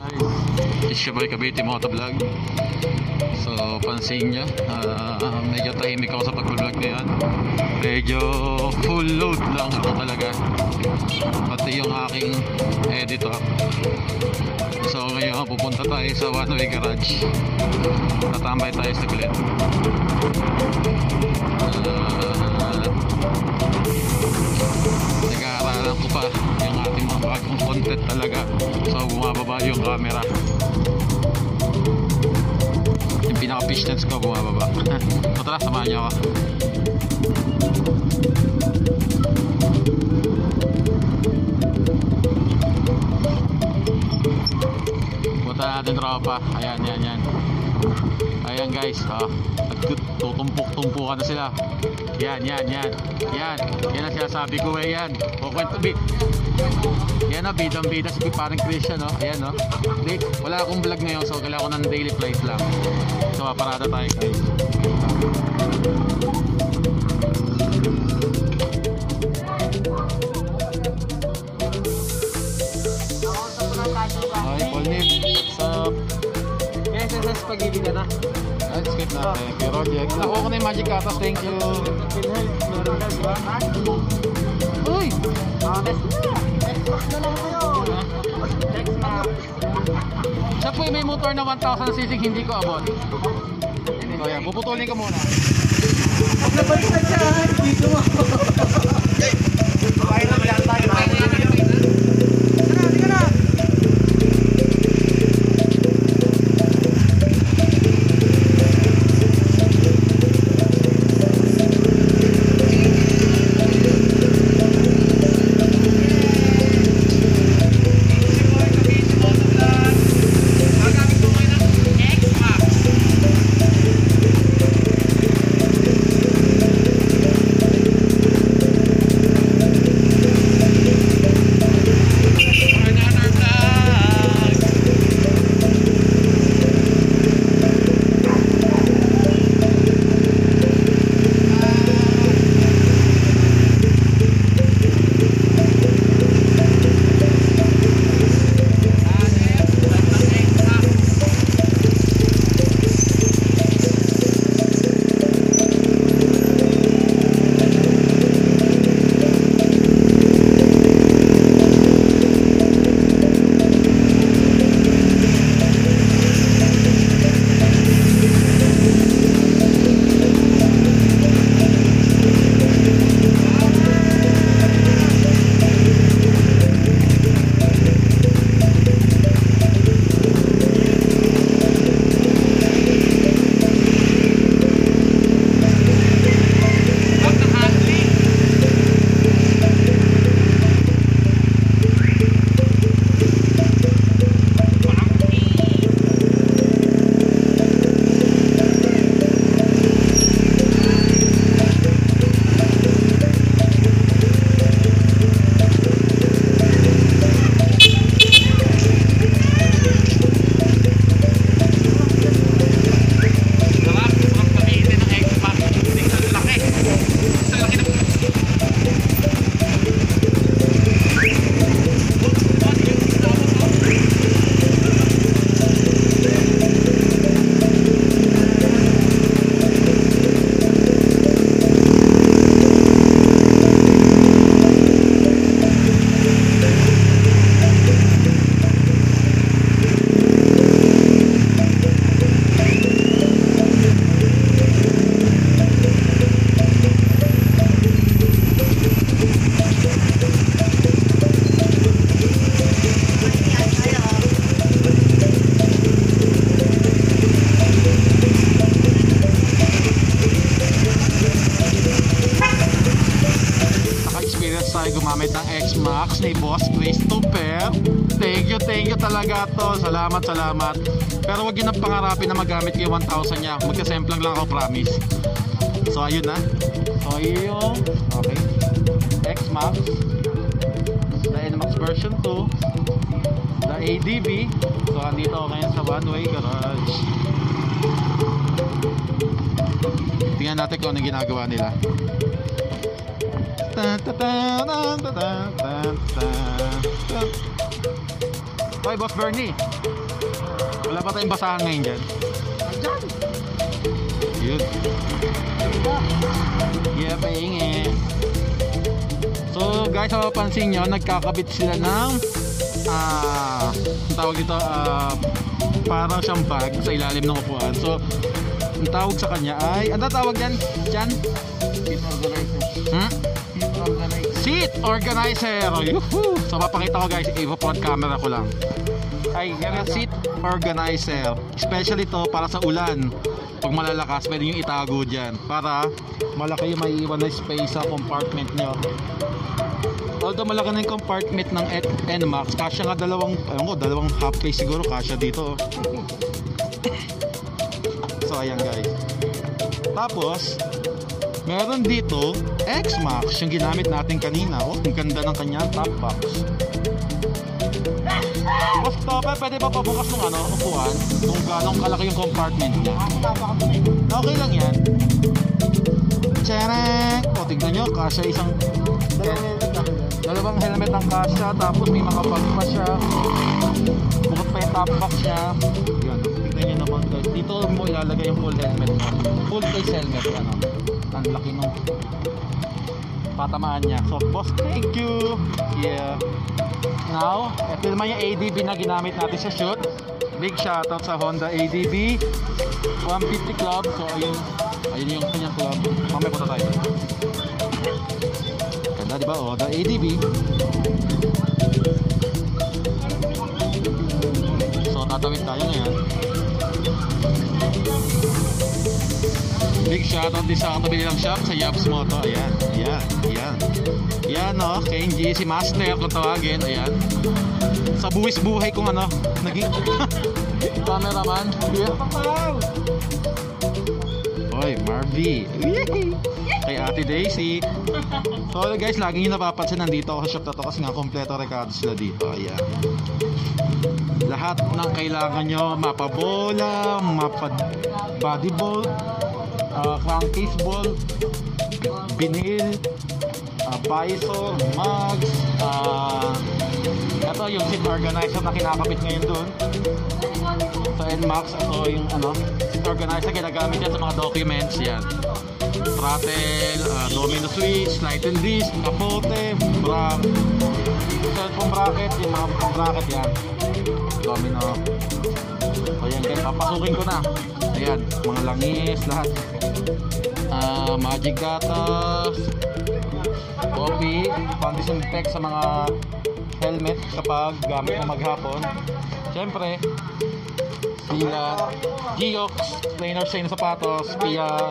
It's your boy Cavite Motovlog. So pansin nyo, medyo tahimik ako sa pag-vlog na yan. Medyo full load lang ako talaga, pati yung aking editor. So ngayon pupunta tayo sa one way garage. Tatambay tayo sa Glen. Nag-aaralan ko pa yung ating mga bagong content talaga. So bumababa yung camera, yung pinaka-fish lens ko bumababa. So tara, samahan nyo ako. Punta natin tropa. Ayan, yan, yan. Ayan guys, tutumpok-tumpukan na sila. Yan, yan, yan. Yan, yan ang sinasabi ko eh, yan. Kukwento bit. Yan na, bidang-bida si parang Christian, no? Ayan, no? Wala akong vlog ngayon, so kailangan ko ng daily flight lang. So, parada tayo guys. Okay, Paul Nib. So, SSS pag-ibig ka na. let's skip natin. Okay, project. Nakuha ko na yung magic katas. Thank you. Meron ka, diba? Uy! X-Max na lang kayo. X-Max. Siya po may motor na 1,000cc, hindi ko abot. So yan, puputulin ko muna. Pag nabalik na siya, dito mo. Kaya na lang tayo. Sige na. Gumamit ng X-Max ni Boss Christopher. Thank you talaga to. Salamat. Pero wag yun ang pangarapin na magamit yung 1,000 niya. Magkasemplang lang ako, promise. So ayun na. So yun. Okay. X-Max, the NMAX version 2, the ADV. So andito ako ngayon sa one way garage. Tingnan natin kung ano ginagawa nila. Hi Boss Bernie. Wala pa tayong basahan ngayon dyan. Yun. Yeah, pahingi. So guys, mapapansin nyo, nagkakabit sila ng ang tawag dito, parang siyang bag sa ilalim ng upuan. So ang tawag sa kanya ay, ano tawag yan? Diyan? Seat organizer. Seat organizer. Seat organizer. Yuhu! So papakita ko guys, ipo-front camera ko lang. Ay, yan yung seat organizer. Especially to para sa ulan. Pag malalakas, pwede nyo itago dyan para malaki yung maiiwan na space sa compartment nyo. Although malaki na yung compartment ng NMAX, kasya nga dalawang half case siguro kasya dito. So ayan guys. Tapos meron dito X-Max, yung ginamit natin kanina. Oh, ang ganda ng kanyang top box. Boss Topper, pwede ba pabukas ng upuan? Kung gano'ng kalaki yung compartment niya. Okay lang yan. Tcharan! O, tignan nyo, kasya isang dalawang helmet ang kasya. Tapos may mga bag pa siya. Bukod pa yung top box niya. Yan, tignan nyo naman guys. Dito mo ilalagay yung full helmet mo. Full face helmet. Ang laki nung patamaan niya. So boss, thank you. Yeah. Now, ito naman yung ADB na ginamit natin sa shoot. Big shoutout sa Honda ADB 150 Club. So ayun yung kanyang club. Mamaya punta tayo. Ganda diba? O, the ADB. So tatawid tayo ngayon. Big shoutout din sa katabi nilang shop sa Yabs Moto. Ayan. Yan o, Kenji, si Master kung tawagin. Ayan. Sa buwis buhay kong naging cameraman. Oy, Marvy. Kay Ate Daisy. So guys, lagi nyo napapansin nandito ako sa shop na to kasi nga kompleto rekado sila dito. Ayan. Lahat ng kailangan nyo, mapabola, body ball, crankcase ball, binil, visor, mugs, ito yung seat organizer na kinakabit ngayon doon sa NMAX. Ito yung seat organizer, ginagamit yan sa mga documents. Yan, throttle, domino switch, slide and disc, kapote, cellphone bracket, yung mga bracket yan, domino. So yan guys, papasukin ko na. Ayan, mga langis, lahat. Magic gatas, coffee, pang-disinfect sa mga helmet kapag gamit mo maghapon. Siyempre, sila Geox, trainer sa sapatos, Pia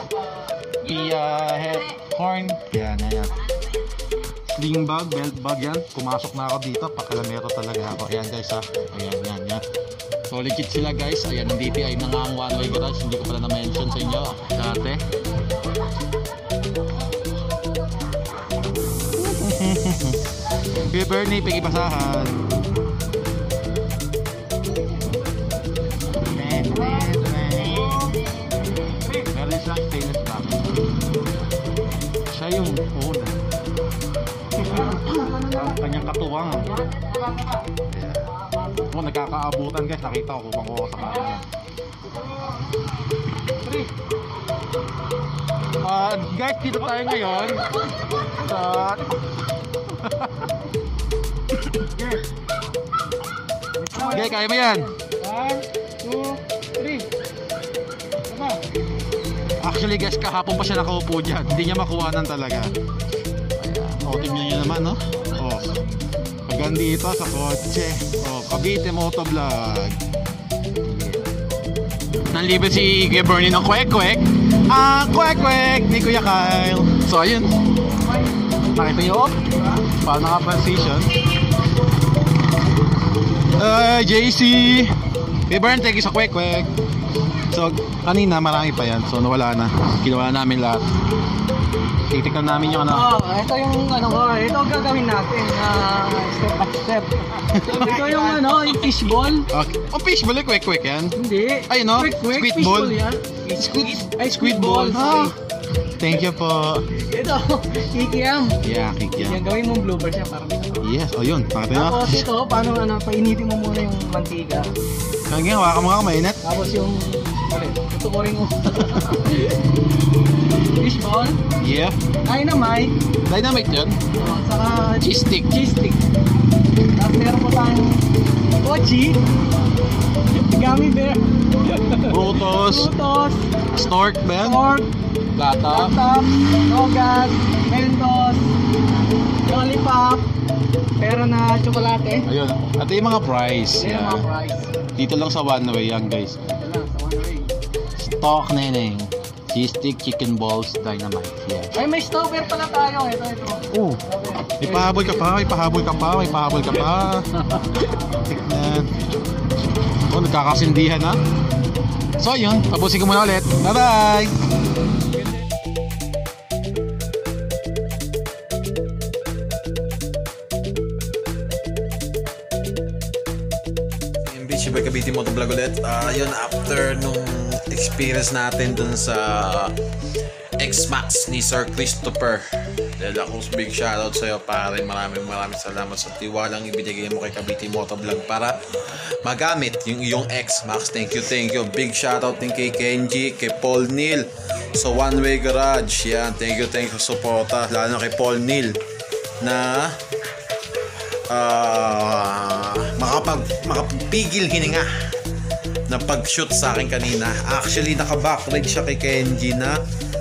head horn. Yan. Sling bag, belt bag yan. Pumasok na ako dito, pakalamero talaga ako. Ayan guys ha. Ayan. So legit sila guys. Ayan, ang DTI na nga ang one-way garage. Hindi ko pala na-mention sa inyo dati. Kuya Bernie, pikipasahan. Meron silang stainless black. Siya yung una. Ang kanyang katuwang. Oh, nagkakaabutan guys. Nakita ko kung ako sa kanya. Guys, dito tayo ngayon sa okay, kaya mo yan. 1, 2, 3. Actually guys, kahapon pa siya nakaupo dyan. Hindi niya makuhanan talaga. Ayan. O, tingnan nyo naman, no? O, hanggang dito sa kotse. O, Cavite Motovlog. Nanlibre si Kuya Bernie ng kwek-kwek. Kwek-kwek ni Kuya Kyle. So, ayun. Nakita nyo, paano naka-position. JC Kuya Bernie, thank you sa kwek-kwek. So, kanina marami pa yan. So, nawala na. Kinuha namin lahat. Titikman namin yung ito yung ito ang gagawin natin. Step by step. Ito yung yung fishball. Okay. Oh, fishball, kwek-kwek yan? Hindi. Ay, no? Squid ball. Squid ball. Thank you po. Ito, kikiam. Yeah, kikiam. Yan, gawin mong blooper siya para Yes, o yun. Pakita nyo. Tapos ito, paano painitin mo muna yung mantika. Kaya hawakan mo nga mainit. Tapos yung, tutukorin mo. Fishball. Yeah. Dynamite. Dynamite yun. Saka Cheese stick. cheese stick. Tapos meron po tayong mochi. Gummy bear. Brutos. Frutos. Stork ba yan? Pork. Lata. Laptop. Nogat. Mentos. Lollipop. Pero na tsokolate. Ayun. At yung mga price. Yan ang mga Yeah. price. Dito lang sa One Way yan guys. Ito lang sa one way. Stock neneng. Cheese stick, chicken balls, dynamite. Yeah. Ay, may stopper pala tayo. Ito. Oh. May pahabol ka pa, may pahabol ka pa, may pahabol ka pa. Tignan. Oh, nagkakasindihan ha. So yun, tapusin ko muna ulit. Bye-bye! Beach by Cavite Motovlog ulit. Yun, after nung experience natin dun sa X-Max ni Sir Christopher. Dahil ako, big shoutout sa'yo pare. Maraming salamat sa tiwalang ibinigay mo kay Cavite Motovlog para magamit yung iyong X-Max. Thank you. Big shoutout din kay Kenji, kay Paul Neal sa One Way Garage. Yan, thank you sa suporta. Lalo na kay Paul Neal na makapigil hininga na pag-shoot sa akin kanina. Actually, naka-backlight siya kay Kenji na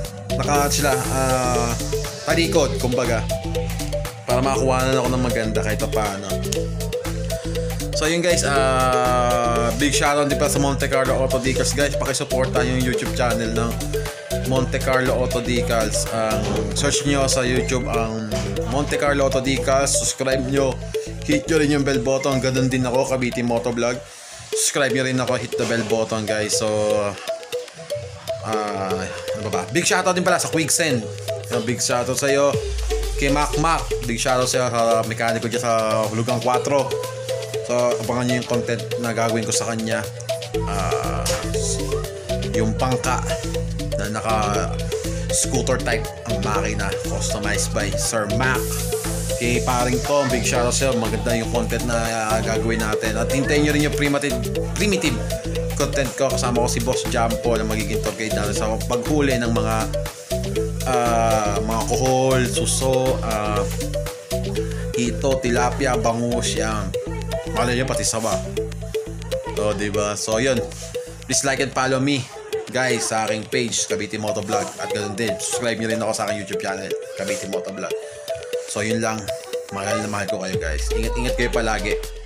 talikod, kumbaga, para makakuha na ako ng maganda kahit pa paano. So yun guys, big shoutout din pa sa Monte Carlo Auto Decals guys. Pakisuporta yung YouTube channel ng Monte Carlo Auto Decals. Search nyo sa YouTube ang Monte Carlo Auto Decals. Subscribe nyo, hit nyo rin yung bell button. Ganun din ako, Cavite Motovlog. Subscribe nyo rin ako, hit the bell button guys. So ano ba? Big shoutout din pala sa Quicksend. Big shoutout sa iyo kay Mac. Big shoutout sa mekaniko dyan sa Hulugang 4. So abangan nyo yung content na gagawin ko sa kanya. Yung pangka na naka scooter type ang makina, customized by Sir Mac. Kay paring Tom, big shoutout sa iyo. Maganda yung content na gagawin natin. At hintayin nyo rin yung primitive content ko. Kasama ko si Boss Jampo na magiging tour guide natin sa paghuli ng mga kohol, suso, hito, tilapia, bangus, yan. Malay nyo pati saba. So, diba? So, yun. Please like and follow me, guys, sa aking page, Cavite Motovlog. At ganoon din, subscribe nyo rin ako sa aking YouTube channel, Cavite Motovlog. So, yun lang. Mahal na mahal ko kayo, guys. Ingat kayo palagi.